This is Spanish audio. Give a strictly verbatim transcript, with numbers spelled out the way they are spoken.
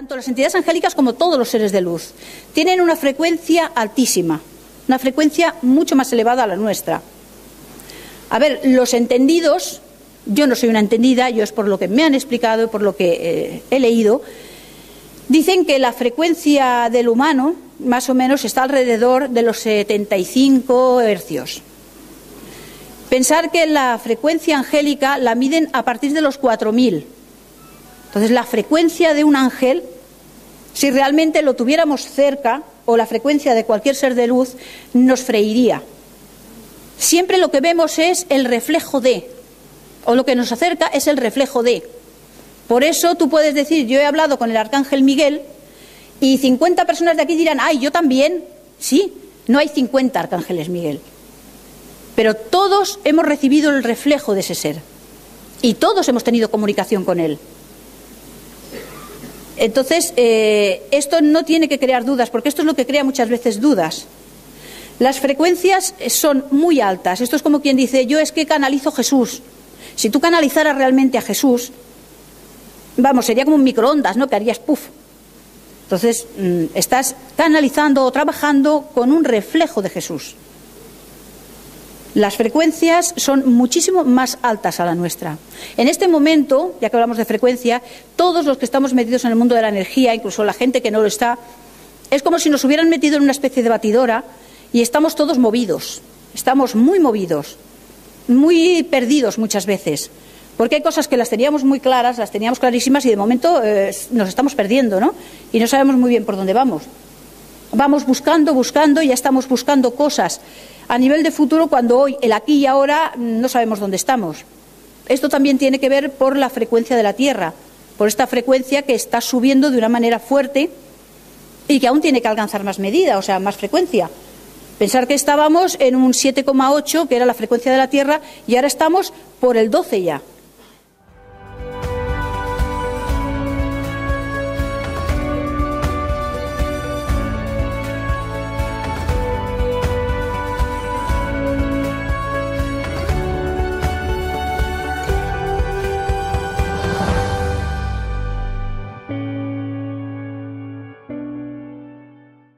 tanto las entidades angélicas como todos los seres de luz, tienen una frecuencia altísima, una frecuencia mucho más elevada a la nuestra. A ver, los entendidos, yo no soy una entendida, yo es por lo que me han explicado y por lo que eh, he leído, dicen que la frecuencia del humano más o menos está alrededor de los setenta y cinco hercios. Pensar que la frecuencia angélica la miden a partir de los cuatro mil. Entonces, la frecuencia de un ángel, si realmente lo tuviéramos cerca, o la frecuencia de cualquier ser de luz, nos freiría. Siempre lo que vemos es el reflejo de, o lo que nos acerca es el reflejo de. Por eso tú puedes decir, yo he hablado con el arcángel Miguel, y cincuenta personas de aquí dirán, ¡ay, yo también! Sí, no hay cincuenta arcángeles Miguel. Pero todos hemos recibido el reflejo de ese ser. Y todos hemos tenido comunicación con él. Entonces, eh, esto no tiene que crear dudas, porque esto es lo que crea muchas veces dudas. Las frecuencias son muy altas. Esto es como quien dice, yo es que canalizo Jesús. Si tú canalizaras realmente a Jesús, vamos, sería como un microondas, ¿no? Que harías puff. Entonces, mmm, estás canalizando o trabajando con un reflejo de Jesús. Las frecuencias son muchísimo más altas a la nuestra. En este momento, ya que hablamos de frecuencia, todos los que estamos metidos en el mundo de la energía, incluso la gente que no lo está, es como si nos hubieran metido en una especie de batidora y estamos todos movidos. Estamos muy movidos, muy perdidos muchas veces. Porque hay cosas que las teníamos muy claras, las teníamos clarísimas y de momento eh, nos estamos perdiendo, ¿no? Y no sabemos muy bien por dónde vamos. Vamos buscando, buscando y ya estamos buscando cosas a nivel de futuro cuando hoy, el aquí y ahora, no sabemos dónde estamos. Esto también tiene que ver por la frecuencia de la Tierra, por esta frecuencia que está subiendo de una manera fuerte y que aún tiene que alcanzar más medida, o sea, más frecuencia. Pensar que estábamos en un siete coma ocho, que era la frecuencia de la Tierra, y ahora estamos por el doce ya.